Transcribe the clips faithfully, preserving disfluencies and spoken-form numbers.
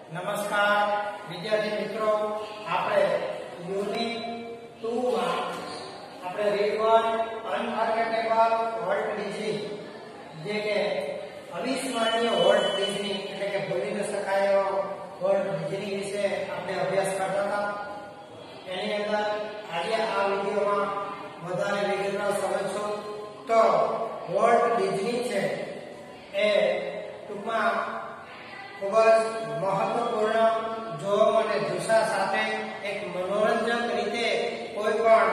નમસ્કાર વિદ્યાર્થી મિત્રો, આપણે યુનિટ ટુ માં આપણે read one unforgettable Walt Disney જે કે અવિસ્મરણીય વર્લ્ડ ડિઝની એટલે કે ભૂલી ન શકાય એવો વર્લ્ડ ડિઝની વિશે આપણે અભ્યાસ કરતા હતા. એની અંદર આજે આ વિડિયોમાં વધારે વિગતવાર સમજશું. તો વર્લ્ડ ડિઝની છે એ ટૂંકમાં ખૂબ જ મહત્વપૂર્ણ જોમ અને જુસ્સા સાથે એક મનોરંજક રીતે કોઈ પણ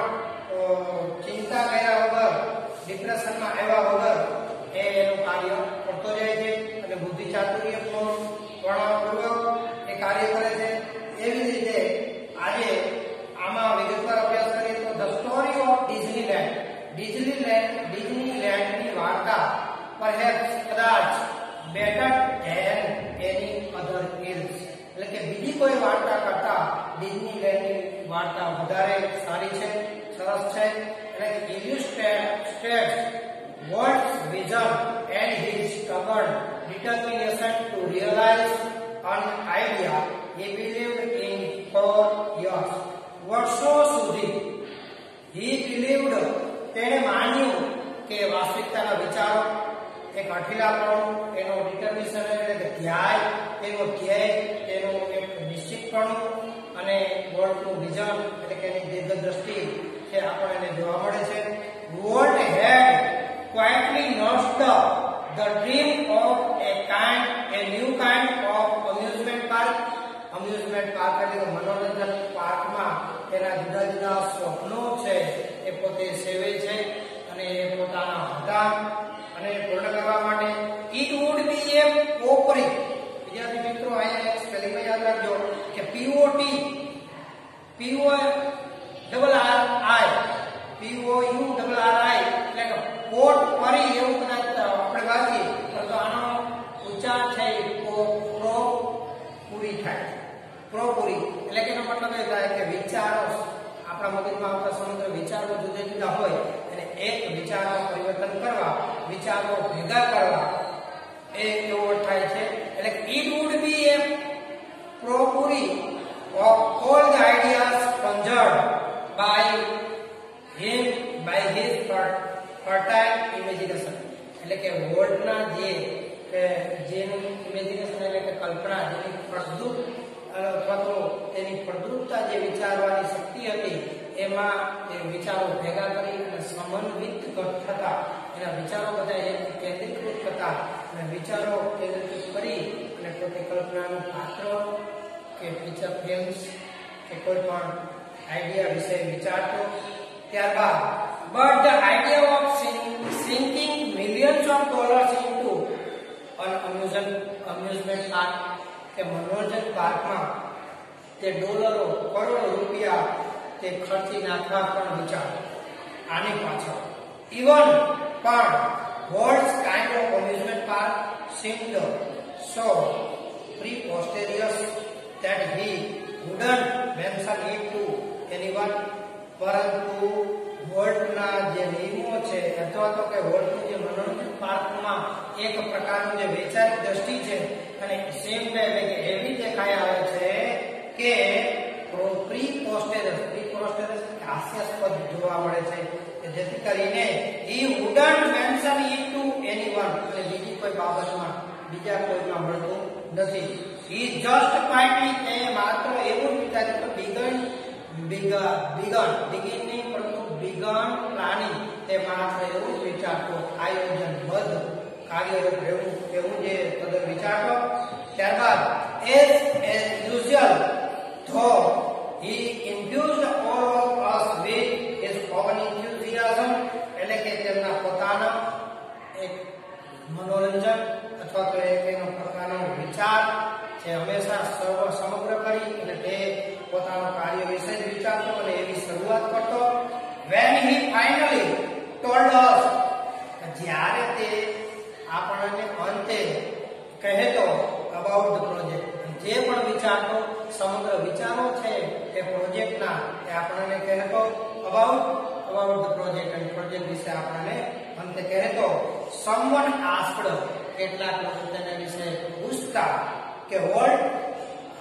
ચિંતા કર્યા વગર, ડિપ્રેશનમાં આવ્યા વગર એ એનું કાર્ય કરતો જાય છે અને બુદ્ધિ ચાતુર્યપૂર્ણ વર્ણપૂર્વક એ કાર્ય કરે છે. એવી રીતે આજે આમાં વિગતવાર અભ્યાસ કરીએ તો the story of Disneyland Disneyland ડિઝનીલેન્ડની વાર્તા પરહેપ્સ કદાચ better than any other tales એટલે કે બીજી કોઈ વાર્તા કરતા ડિઝનીલેન્ડની વાર્તા વધારે સારી છે, સરસ છે. એટલે કે illustrates Walt's vision and his stubborn determination to realize an idea he believed in for years. વર્ષો સુધી he believed તેણે માન્યું કે વાસ્તવિકતાના વિચારો એક અઠીલાપણું, એનો ડિટર્મિનેશન એટલે કે ધ્યેય, તેનો ધ્યેય, તેનો એક નિશ્ચિતપણું અને વોલ્ટનું વિઝન એટલે કે એની દીર્ઘદ્રષ્ટિ છે આપણને જોવા મળે છે. Walt had quietly nursed the dream of a kind a new kind of amusement park. amusement park એટલે મનોરંજન પાર્કમાં તેના જુદા જુદા સ્વપ્નો છે એ પોતે સેવે છે અને એ પોતાના હતા અને પૂર્ણ કરવા માટે it would be a popri. વિદ્યાર્થી મિત્રો, અહીંયા સ્પેલિંગ યાદ રાખજો કે P O T P O double R I P O U double R I એટલે કે પોટ પરી એવું કદાચ આપણે વાંચીએ તો આનો ઉચ્ચાર છે પ્રો પૂરી થાય. પ્રો પૂરી એટલે કે એનો મતલબ એ થાય કે વિચારો આપણા મગજમાં આવતા સમગ્ર વિચારો જુદા જુદા હોય અને એક વિચારમાં પરિવર્તન કરવા, વિચારો ભેગા કરવા એ એવો થાય છે. એટલે it would be a potpourri of all the ideas conjured by him by his fertile imagination. એટલે કે વોલ્ટના જે જેનું ઇમેજિનેશન એટલે કે કલ્પના, જેની પ્રસ્તુત અથવા તો તેની પ્રદૃઢતા, જે વિચારવાની શક્તિ હતી એમાં તે વિચારો ભેગા કરી અને સમન્વિત થતા, એના વિચારો બધા એક કેન્દ્રીકૃત થતા અને વિચારો કેન્દ્રીકૃત કરી અને પોતે કલ્પનાનું પાત્ર કે ફીચર ફિલ્મ્સ કે કોઈ પણ આઈડિયા વિશે વિચારતો. ત્યારબાદ but the idea of sinking millions of dollars into an amusement amusement park કે મનોરંજન પાર્કમાં તે ડોલરો, કરોડો રૂપિયા તે ખર્ચી નાખવા પણ વિચાર આની પાછળ. ઇવન પણ Walt's kind of amusement park seemed so preposterous that he wouldn't mention it to anyone. પરંતુ વોલ્ટના જે નિયમો છે અથવા તો કે વોલ્ટનું જે મનોરંજન પાર્કમાં એક પ્રકારનું જે વૈચારિક દ્રષ્ટિ છે અને સેમ એટલે કે એવી દેખાઈ આવે છે કે પ્રી પોસ્ટેરસ પ્રી પોસ્ટેરસ હાસ્યાસ્પદ જોવા મળે છે કે જેથી કરીને he wouldn't mention it to anyone એટલે બીજી કોઈ બાબતમાં બીજા કોઈમાં મળતું નથી. he just quietly તે માત્ર એવું વિચાર્યું કે begin begin begin begin નહીં પરંતુ begin planning તે માત્ર એવું વિચારતો, આયોજનબદ્ધ કાર્યરત રહેવું એવું જે તદ્દન વિચારતો. ત્યારબાદ as as usual though he infused all of us with his own enthusiasm એટલે કે તેમના પોતાના એક મનોરંજન અથવા તો એક એનો પ્રકારનો વિચાર જે હંમેશા સર્વ સમગ્ર કરી અને તે પોતાના કાર્ય વિશે જ વિચારતો અને એવી શરૂઆત કરતો. when he finally told us જ્યારે તે આપણને અંતે કહેતો about the project જે પણ વિચારતો, સમગ્ર વિચારો છે એ પ્રોજેક્ટના એ આપણને કહેતો about about the project અને પ્રોજેક્ટ વિશે આપણને અંતે કહેતો. someone asked કેટલાક લોકો તેના વિશે પૂછતા કે Walt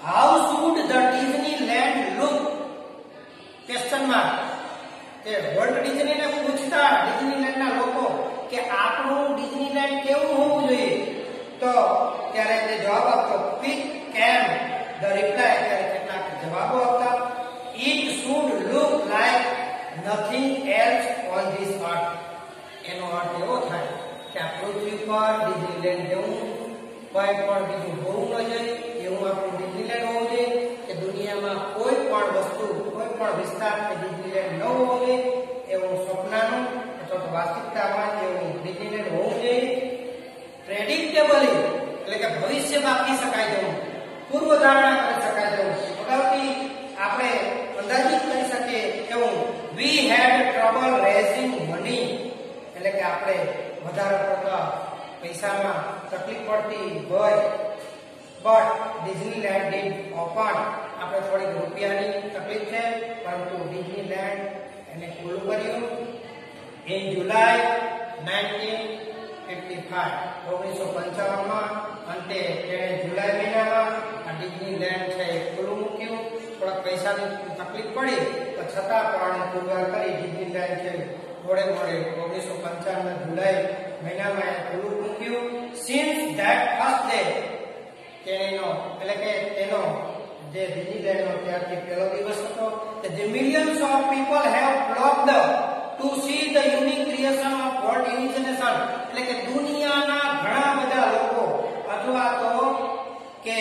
How should the Disneyland look? Question mark. તે વોલ્ટ ડિઝની ને પૂછતા ડિઝનીલેન્ડ ના લોકો કે આપણું ડિઝનીલેન્ડ કેવું હોવું જોઈએ, તો ત્યારે તે જવાબ આપતો પિક કેમ ધ રિપ્લાય, ત્યારે કેટલાક જવાબો આપતા. It should look like nothing else on this earth. એનો અર્થ એવો થાય કે આ પૃથ્વી પર ડિઝનીલેન્ડ જેવું કોઈ પણ બીજું હોવું ન જોઈએ, એવું આપણું ડિઝનીલેન્ડ હોવું જોઈએ કે દુનિયામાં કોઈ પણ વસ્તુ, કોઈ પણ વિસ્તાર કે ડિઝનીલેન્ડ ન હોવો જોઈએ, એવું સપનાનું અથવા તો વાસ્તવિકતામાં એવું ડિઝનીલેન્ડ હોવું જોઈએ. પ્રેડિક્ટેબલી એટલે કે ભવિષ્યમાં આપી શકાય તેવું, પૂર્વ ધારણા કરી શકાય તેવું, અગાઉથી આપણે અંદાજિત કરી શકીએ એવું. We had trouble raising money એટલે કે આપણે વધારે પડતા પૈસામાં તકલીફ પડતી હોય, બટ ડિઝનીલેન્ડ ડીડ ઓપન, આપણે થોડીક રૂપિયાની તકલીફ છે પરંતુ ડિઝનીલેન્ડ એને ખુલ્લું કર્યું. In July nineteen fifty five ઓગણીસો પંચાવન માં અંતે તેણે જુલાઈ મહિનામાં આ ડિઝનીલેન્ડ છે ખુલ્લું મૂક્યું. થોડાક પૈસાની તકલીફ પડી તો છતાં પણ પુરવાર કરી ડિઝનીલેન્ડ છે મોડે મોડે ઓગણીસો પંચાવન ના જુલાઈ મહિનામાં ખુલ્લું મૂક્યું. સિન્સ ધેટ ફર્સ્ટ ડે, તેનો એટલે કે તેનો જે ડિઝનીલેન્ડનો ત્યારથી પહેલો દિવસ હતો, the millions of people have flocked to see the unique creation of Walt imagination, એટલે કે દુનિયાના ઘણા બધા લોકો અથવા તો કે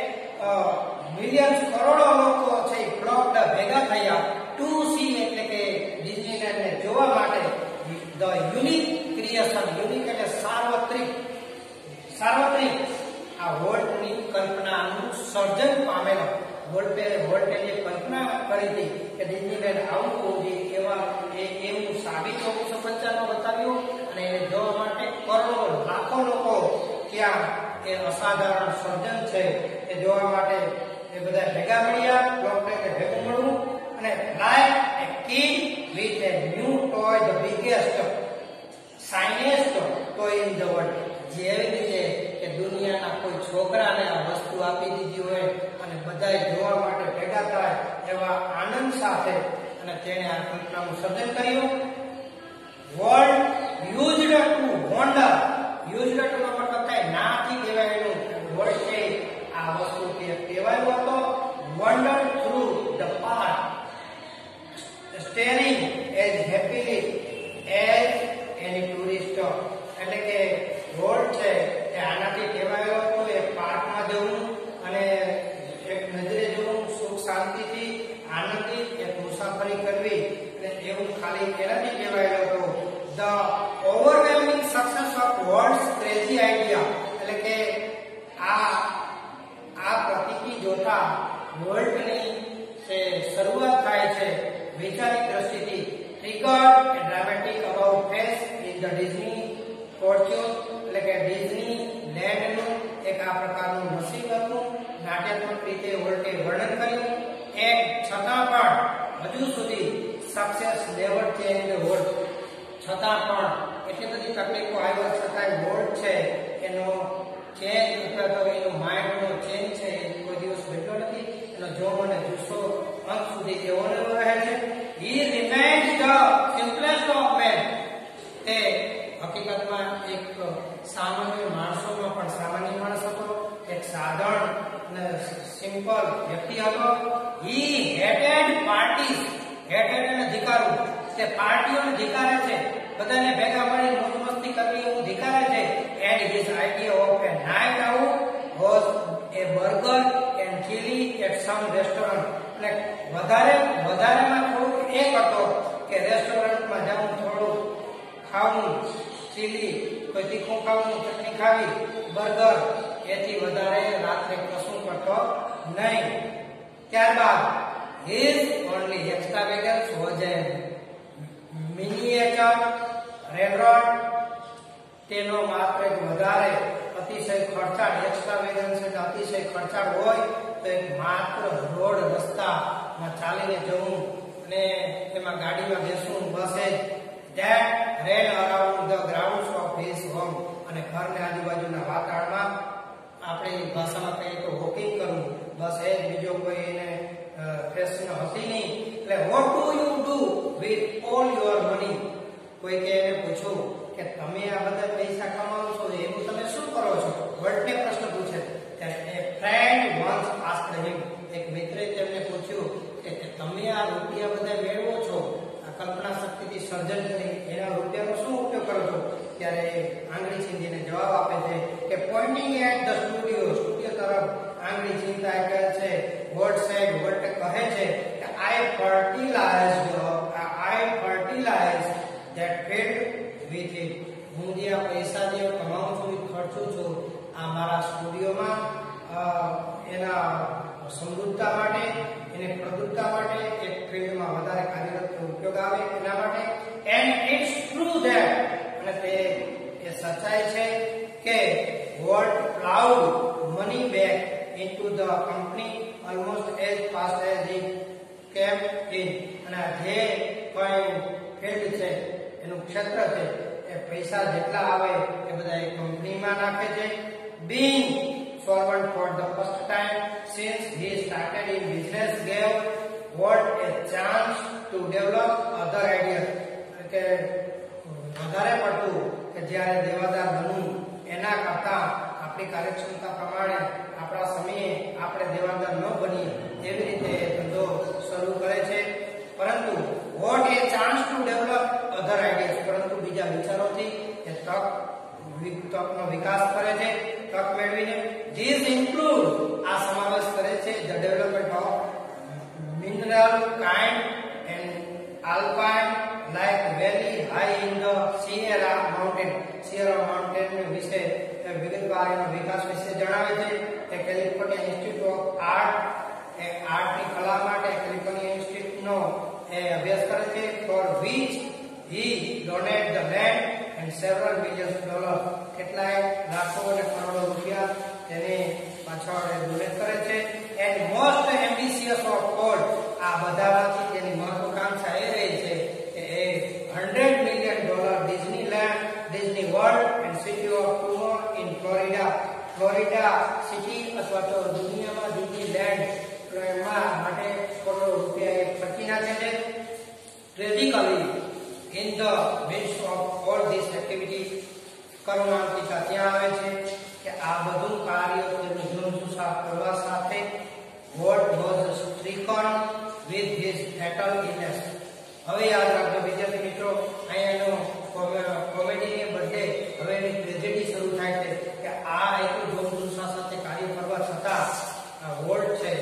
મિલિયન્સ કરોડો લોકો છે ફ્લોક્ડ ભેગા થયા ટુ સી એટલે કે ડિઝનીલેન્ડને જોવા માટે ધ યુનિક ક્રિએશન, યુનિક એટલે સાર્વત્રિક, સાર્વત્રિક આ વોલ્ટની કલ્પનાનું સર્જન પામેલો. વોલ્ટે વોલ્ટે જે કલ્પના કરી હતી કે ડિઝનીલેન્ડ આવું હોવું જોઈએ, એવા એ એવું સાબિત ઓગણીસો પંચાવન માં બતાવ્યું અને એને જોવા માટે કરોડો લાખો લોકો ત્યાં એ અસાધારણ સર્જન છે એ જોવા માટે એ બધા ભેગા મળ્યા. લોકોને ભેગું મળવું અને like a kid with a new toy, the biggest shiniest toy in the world. જેવી રીતે કે દુનિયાના કોઈ છોકરાને આ વસ્તુ આપી દીધી હોય અને બધાય જોવા માટે ભેગા થાય એવા આનંદ સાથે અને તેણે આ કલ્પનાનું સર્જન કર્યું. Walt used to wander, used to નો મતલબ થાય નાથી કહેવાયેલું, વર્લ્ડ છે આ વસ્તુ કે કહેવાયું હતો. Wander through the park, staring as happily as any tourist, એટલે કે વર્લ્ડ છે એ આનાથી કહેવાયો હતો એ પાર્કમાં જવું અને એક નજરે જોવું, સુખ શાંતિથી આનંદિત એક મુસાફરી કરવી, અને એવું ખાલી એનાથી કહેવાયો હતો. The overwhelming success of Walt's crazy idea, એટલે કે આ આ પ્રતીકી જોતા વર્લ્ડની જે શરૂઆત થાય છે વૈચારિક દ્રષ્ટિથી. Triggered a dramatic about face in the Disney fortune, એટલે કે ડિઝની લેન્ડનું એક આ પ્રકારનું નસીબ હતું, નાટ્યાત્મક રીતે વોલ્ટે વર્ણન કર્યું. એક છતાં પણ હજુ સુધી સક્સેસ નેવર ચેન્જ વોલ્ટ, છતાં પણ એટલી બધી તકલીફો આવ્યા છતાંય વોલ્ટ છે એનો ચેન્જ અથવા તો એનો માઇન્ડનો ચેન્જ છે એ કોઈ દિવસ ઘટ્યો નથી. એનો જોમ અને જુસ્સો અંત સુધી એવો ને એવો રહે છે. He remains the simplest of men, તે હકીકતમાં એક સામાન્ય માણસોમાં પણ સામાન્ય માણસ હતો, એક સાધારણ અને સિમ્પલ વ્યક્તિ હતો. He hated parties, hated અને ધિકારવું, તે પાર્ટીઓને ધિકારે છે, બધાને ભેગા મળી મોજ મસ્તી કરવી એવું ધિકારે છે. And his idea of a night out was a burger and chili at some restaurant, એટલે વધારે વધારેમાં થોડુંક એક હતો કે રેસ્ટોરન્ટમાં જવું, થોડું ખાવું, ચીલી કોઈ તીખું ખાવું, ચટણી ખાવી, બર્ગર, એથી વધારે રાત્રે કશું કરતો નહીં. ત્યારબાદ his only extravagance was a miniature railroad, તેનો માત્ર એક વધારે અતિશય ખર્ચાળ, એક્સ્ટ્રાવેગન્સ એટલે અતિશય ખર્ચાળ હોય તો એક માત્ર રોડ રસ્તામાં ચાલીને જવું અને એમાં ગાડીમાં બેસવું, બસે. that ran around the grounds of his home, અને ઘરની આજુબાજુના વાતાવરણમાં આપણે ભાષામાં કહીએ તો વોકિંગ કરવું, બસ એ જ, બીજો કોઈ એને પ્રશ્ન હતી નહીં. એટલે what do you do with all your money? કોઈ કે એને પૂછ્યું કે તમે આ બધા પૈસા કમાવો છો એનું તમે શું કરો છો? વર્ડને પ્રશ્ન પૂછે ત્યારે a friend once asked him, એક મિત્રે તેમને પૂછ્યું કે તમે આ રૂપિયા બધા મેળવો છો, આ કલ્પના શક્તિથી સર્જન કરી એના રૂપિયાનો શું ઉપયોગ કરો છો? ત્યારે આંગળી ચીંધીને જવાબ આપે છે કે pointing at the studio, studio તરફ આંગળી ચીંધતા કહે છે વોટ સેડ, વોટ કહે છે કે I fertilized I fertilize that field with it. હું જે આ પૈસા જે કમાઉં છું એ ખર્ચું છું આ મારા સ્ટુડિયોમાં એના સમૃદ્ધતા માટે, એની પ્રબુદ્ધતા માટે, એક ફિલ્ડમાં વધારે કાર્યરત ઉપયોગ આવે એના માટે. એન્ડ ઇટ્સ ટ્રુ ધેટ, અને તે એ સચ્ચાઈ છે કે what ploughed money back into the company almost as fast as it came in. અને જે કોઈ ફિલ્ડ છે એનું ક્ષેત્ર છે એ પૈસા જેટલા આવે એ બધા એ કંપનીમાં નાખે છે. being solvent for the first time since he started in business gave what a chance to develop other ideas. કે વધારે પડતું કે જ્યારે દેવાદાર બનવું એના કરતા આપણી કાર્યક્ષમતા પ્રમાણે આપણા સમયે આપણે દેવાદાર ન બનીએ એવી રીતે ધંધો શરૂ કરે છે. પરંતુ what a chance to develop other ideas, પરંતુ બીજા વિચારોથી એ તક તકનો વિકાસ કરે છે, તક મેળવીને. These include, આ સમાવેશ કરે છે the development of mineral kind and alpine like very high in the Sierra mountain. Sierra mountain વિશે વિગતવાર એનો વિકાસ વિશે જણાવે છે. એ કેલિફોર્નિયા ઇન્સ્ટિટ્યૂટ ઓફ આર્ટ, એ આર્ટની કલા માટે કેલિફોર્નિયા ઇન્સ્ટિટ્યૂટનો એ અભ્યાસ કરે છે. for which he donate the land and several millions dollars, કેટલાય લાખો અને કરોડો રૂપિયા તેને પાછળ ડોનેટ કરે છે. and most ambitious of all, આ બધામાંથી તેની મહત્વાકાંક્ષા એ રહી છે કે એ hundred million dollar Disneyland, Disney World and City of Tour in Florida, Florida city અથવા તો દુનિયામાં Disneyland એમાં માટે કરોડો રૂપિયા એ ખર્ચી નાખે છે. Tragically, in the midst of all this activity, કરુણાંતિકા ત્યાં આવે છે કે આ બધું કાર્ય તેનું ધૂમધૂસા કરવા સાથે what was stricken with his fatal illness. હવે યાદ રાખજો વિદ્યાર્થી મિત્રો, અહીંયાનો કોમેડીને બદલે હવે એની ટ્રેજેડી શરૂ થાય છે કે આ એટલું ધૂમધૂસા સાથે કાર્ય કરવા છતાં આ વોલ્ટ છે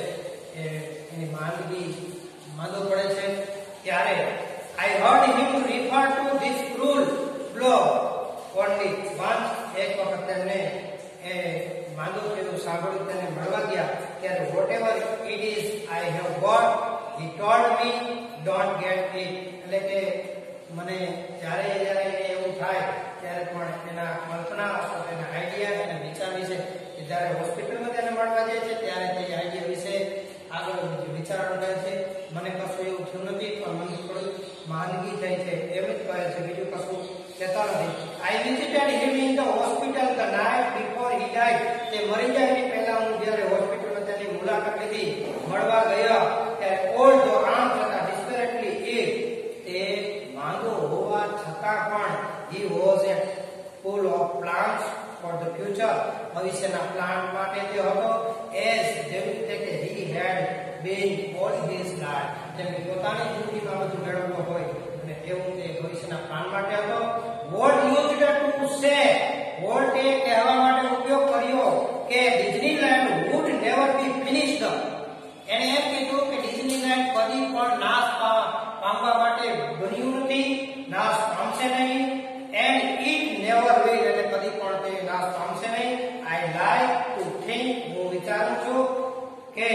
એની માંદગી માંદો પડે છે. ત્યારે I heard him refer to this cruel blow only once. એક વખત તેમને એ માંદો થયેલું સાંભળ્યું, તેને મળવા ગયા ત્યારે whatever it is I have got, he told me, don't get it. એટલે કે મને જ્યારે જ્યારે એવું થાય ત્યારે પણ એના કલ્પના અથવા એના આઈડિયા અને વિચાર વિશે કે જ્યારે હોસ્પિટલમાં તેને મળવા જાય છે ત્યારે તે આઈડિયા વિશે આગળ વિચારણા કરે છે. મને કશું એવું થયું નથી પણ મને થોડું માંદગી થઈ છે એમ જ કહે છે, બીજું કશું કહેતા નથી. I visited him in the hospital the night before he died. તે મરી જાય એની પહેલા હું જ્યારે હોસ્પિટલમાં તેની મુલાકાત લીધી, મળવા ગયા ત્યારે all the આમ છતાં desperately ill, તે માંદો હોવા છતાં પણ he was a full of plans for the future. ભવિષ્યના પ્લાન માટે તે હતો. as જેવી રીતે કે he had been all his life, જેમ પોતાની જિંદગીમાં બધું મેળવતો હોય અને એવું તે ભવિષ્યના પ્લાન માટે હતો. what used to say, what એ કહેવા માટે ઉપયોગ કર્યો કે Disneyland would never be finished. એને એમ કીધું કે ડિઝનીલેન્ડ કદી પણ નાશ પામવા માટે બન્યું નથી, નાશ પામશે નહીં. and it never will, એટલે કદી પણ તે નાશ પામશે નહીં. I like to think, હું વિચારું છું કે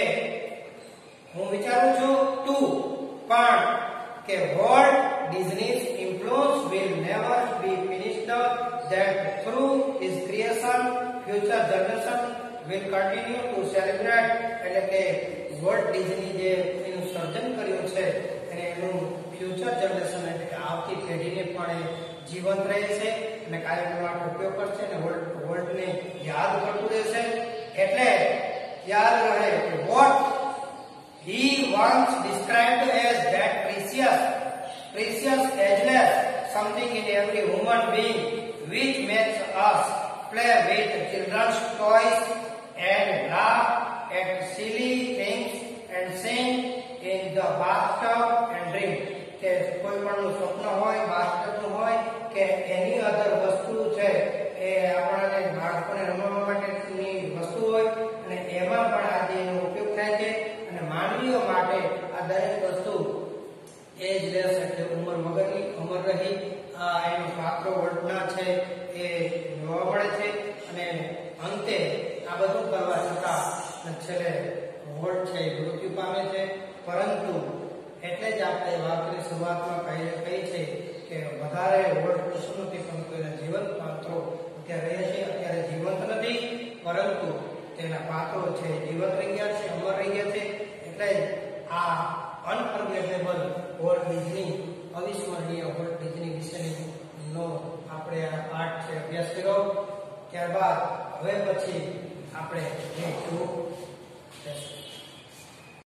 હું વિચારું છું તું પણ કે Walt Disney's influence will never be finished, that through his creation future generation will continue to celebrate. એટલે કે વોલ્ટ ડિઝની જે એનું સર્જન કર્યું છે અને એનું ફ્યુચર જનરેશન એટલે કે આવતી પેઢીને પણ જીવંત રહે છે અને કાર્યક્રમ માટે ઉપયોગ કરશે અને વોલ્ટ વોલ્ટને યાદ કરતું રહેશે. એટલે યાદ રહે કે once described as that precious, precious, ageless something in every human being which makes us play with children's toys and laugh at silly things and sing in the bathtub and drink. કે કોઈ પણ સ્વપ્ન હોય, બાથટબનું હોય કે એની અધર વસ્તુ છે એ આપણને બાળકોને રમવા માટેની વસ્તુ હોય અને એમાં પણ આજે એનો ઉપયોગ થાય છે અને માનવીઓ માટે આ દરેક વસ્તુ એજલેસ એટલે ઉંમર વગરની, ઉંમર રહી આ એનો પાત્રો વર્ણના છે એ જોવા મળે છે અને અંતે આ બધું કરવા છતાં છેલ્લે વોલ્ટ છે એ મૃત્યુ પામે છે. પરંતુ એટલે જ આપણે વાતની શરૂઆતમાં કહી કહી છે કે વધારે વોલ્ટ કશું નથી, પરંતુ એના જીવંત પાત્રો અત્યારે રહે છે. અત્યારે જીવંત નથી પરંતુ તેના પાત્રો છે જીવંત રહી ગયા છે, અમર રહી ગયા છે. એટલે આ અનફોર્ગેટેબલ વોલ્ટ ડિઝની, અવિસ્મરણીય વોલ્ટ ડિઝની વિશેની નો આપણે આ પાઠ છે અભ્યાસ કર્યો. ત્યારબાદ હવે પછી આપણે